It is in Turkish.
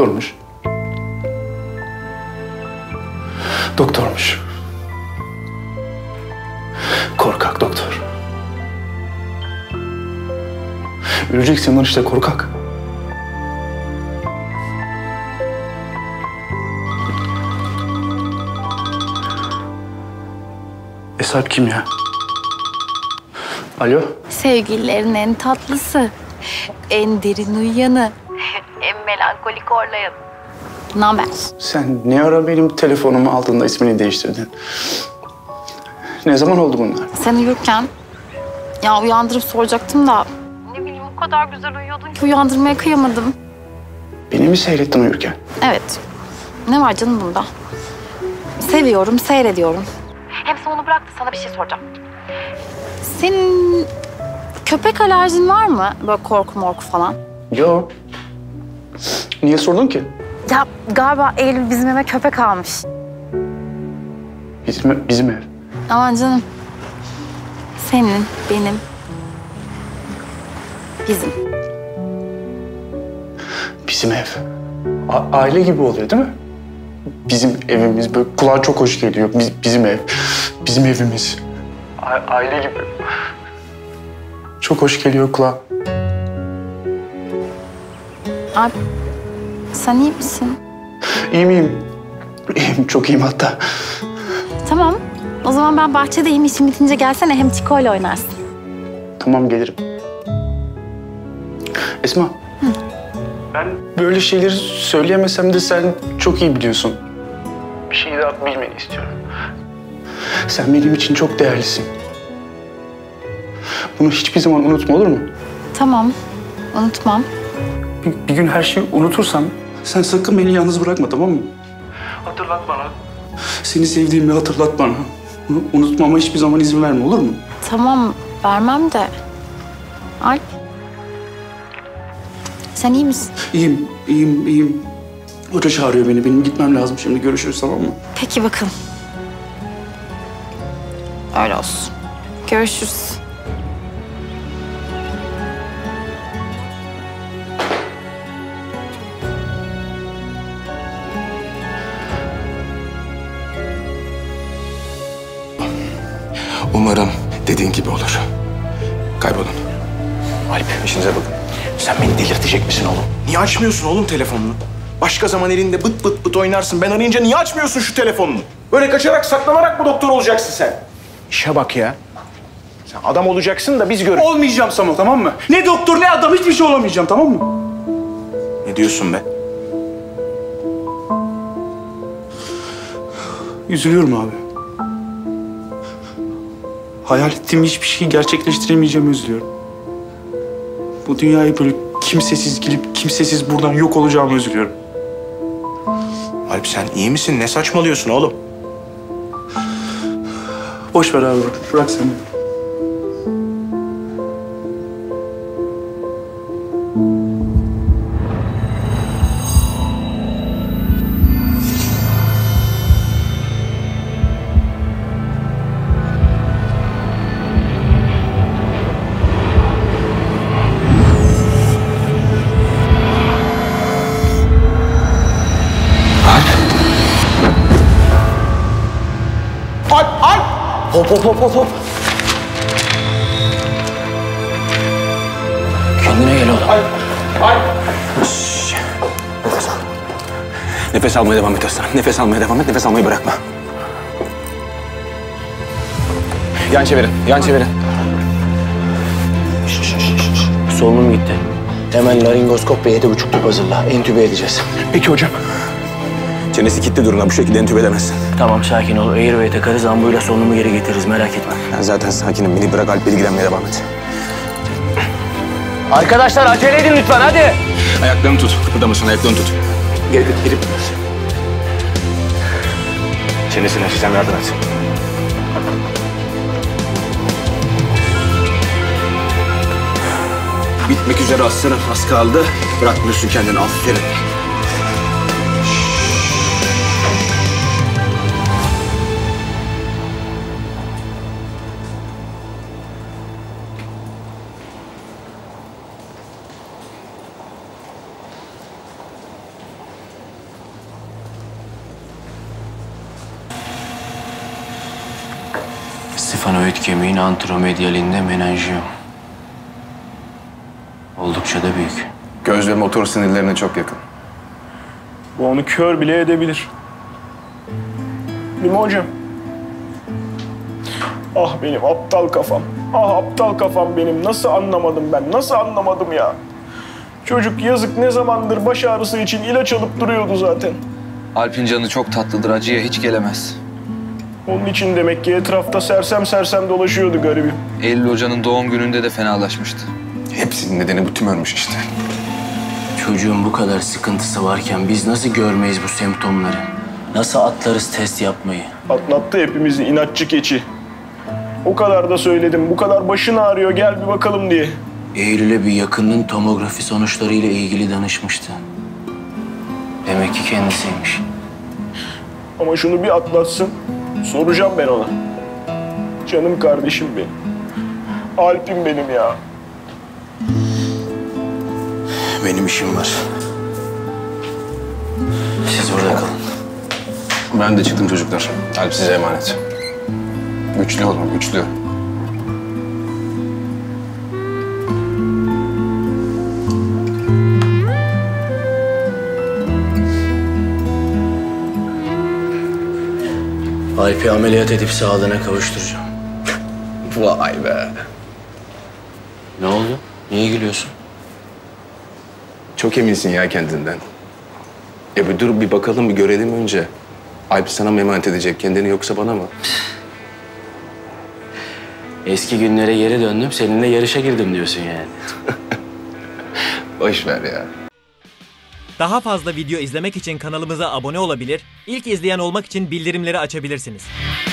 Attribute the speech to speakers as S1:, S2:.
S1: doktormuş. Doktormuş. Korkak doktor. Öleceksin lan işte korkak. Esalp kim ya? Alo?
S2: Sevgililerin en tatlısı, en derin uyuyanı, en melankolik horlayanı. Ne haber?
S1: Sen ne ara benim telefonumu aldığında ismini değiştirdin? Ne zaman oldu bunlar?
S2: Sen uyurken ya uyandırıp soracaktım da ne bileyim o kadar güzel uyuyordun ki uyandırmaya kıyamadım.
S1: Beni mi seyrettin uyurken?
S2: Evet. Ne var canım bunda? Seviyorum, seyrediyorum. Hem sen onu bırak da sana bir şey soracağım. Senin köpek alerjin var mı? Böyle korku morku falan.
S1: Yo. Niye sordun ki?
S2: Ya galiba Eylül bizim eve köpek almış.
S1: Bizim ev.
S2: Aman canım. Senin, benim, bizim.
S1: Bizim ev. Aile gibi oluyor değil mi? Bizim evimiz böyle kulağa çok hoş geliyor. Bizim ev. Bizim evimiz. Aile gibi. Çok hoş geliyor kulağa.
S2: Alp, sen iyi misin?
S1: İyi miyim? İyiyim, çok iyiyim hatta.
S2: Tamam. O zaman ben bahçedeyim. İşim bitince gelsene. Hem Çiko'yla oynarsın.
S1: Tamam, gelirim. Esma. Hı. Ben böyle şeyleri söyleyemesem de sen çok iyi biliyorsun. Bir şey daha bilmeni istiyorum. Sen benim için çok değerlisin. Bunu hiçbir zaman unutma, olur mu?
S2: Tamam. Unutmam.
S1: Bir gün her şeyi unutursam sen sakın beni yalnız bırakma, tamam mı? Hatırlat bana. Seni sevdiğimi hatırlat bana. Bunu unutmama hiçbir zaman izin verme, olur mu?
S2: Tamam. Vermem de. Alp. Sen iyi misin?
S1: İyiyim, iyiyim, iyiyim. Hoca çağırıyor beni. Benim gitmem lazım şimdi. Görüşürüz, tamam mı?
S2: Peki bakalım. Öyle olsun. Görüşürüz.
S3: Umarım dediğin gibi olur. Kaybolun.
S4: Alp, işinize bakın. Sen beni delirtecek misin oğlum? Niye açmıyorsun oğlum telefonunu? Başka zaman elinde bıt bıt bıt oynarsın. Ben arayınca niye açmıyorsun şu telefonunu? Böyle kaçarak, saklanarak mı doktor olacaksın sen? İşe bak ya. Sen adam olacaksın da biz görelim.
S1: Olmayacağım Samo, tamam mı? Ne doktor ne adam, hiçbir şey olamayacağım, tamam mı?
S4: Ne diyorsun be?
S1: Üzülüyorum abi. Hayal ettiğim hiçbir şeyi gerçekleştiremeyeceğimi üzülüyorum. Bu dünyayı böyle kimsesiz gelip kimsesiz buradan yok olacağımı üzülüyorum.
S4: Alp sen iyi misin? Ne saçmalıyorsun oğlum?
S1: Boş ver abi, bırak sen.
S4: Hop hop hop hop hop. Kendine gel oğlum. Şşş. Nefes al. Nefes almaya devam et Aslan. Nefes almaya devam et. Nefes almayı bırakma. Yan çevirin. Yan çevirin. Solunum gitti. Hemen laringoskop ve 7,5 tüp hazırla. Entübe edeceğiz.
S1: Peki hocam.
S4: Çenesi kilitli durumda. Bu şekilde entübe edemezsin.
S5: Tamam sakin ol. Airway'e takarız. Ambuyla solunumu geri getiririz. Merak etme.
S4: Ben zaten sakinim. Beni bırak, Alp ilgilenmeye devam et.
S5: Arkadaşlar acele edin lütfen hadi.
S4: Ayaklarını tut. Kıpırdamasın. Ayaklarını tut. Geri geri. Çenesini açacağım. Yardım et. Bitmek üzere aslanım. Az kaldı. Bırakmıyorsun kendini. Aferin.
S5: Safanoid kemiğin antromedialinde menenjiyom. Oldukça da büyük.
S3: Göz ve motor sinirlerine çok yakın.
S4: Bu onu kör bile edebilir. Değil mi hocam? Ah benim aptal kafam. Ah aptal kafam benim. Nasıl anlamadım ben? Nasıl anlamadım ya? Çocuk yazık ne zamandır baş ağrısı için ilaç alıp duruyordu zaten.
S6: Alp'in canı çok tatlıdır, acıya hiç gelemez.
S4: Onun için demek ki etrafta sersem sersem dolaşıyordu garibim.
S6: Eylül Hoca'nın doğum gününde de fenalaşmıştı.
S3: Hepsinin nedeni bu tümörmüş işte.
S5: Çocuğun bu kadar sıkıntısı varken biz nasıl görmeyiz bu semptomları? Nasıl atlarız test yapmayı?
S4: Atlattı hepimizi inatçı keçi. O kadar da söyledim. Bu kadar başın ağrıyor gel bir bakalım diye.
S5: Eylül'e bir yakının tomografi sonuçlarıyla ilgili danışmıştı. Demek ki kendisiymiş.
S4: Ama şunu bir atlatsın. Soracağım ben ona. Canım kardeşim benim. Alp'im benim ya.
S5: Benim işim var. Siz burada kalın.
S3: Ben de çıktım çocuklar. Alp size emanet. Güçlü olun, güçlü.
S5: Alp'i ameliyat edip sağlığına kavuşturacağım.
S3: Vay be.
S5: Ne oldu? Niye gülüyorsun?
S3: Çok eminsin ya kendinden. Bir dur bir bakalım, bir görelim önce. Alp sana mı emanet edecek kendini yoksa bana mı?
S5: Eski günlere geri döndüm, seninle yarışa girdim diyorsun yani.
S3: Boş ver ya.
S7: Daha fazla video izlemek için kanalımıza abone olabilir, ilk izleyen olmak için bildirimleri açabilirsiniz.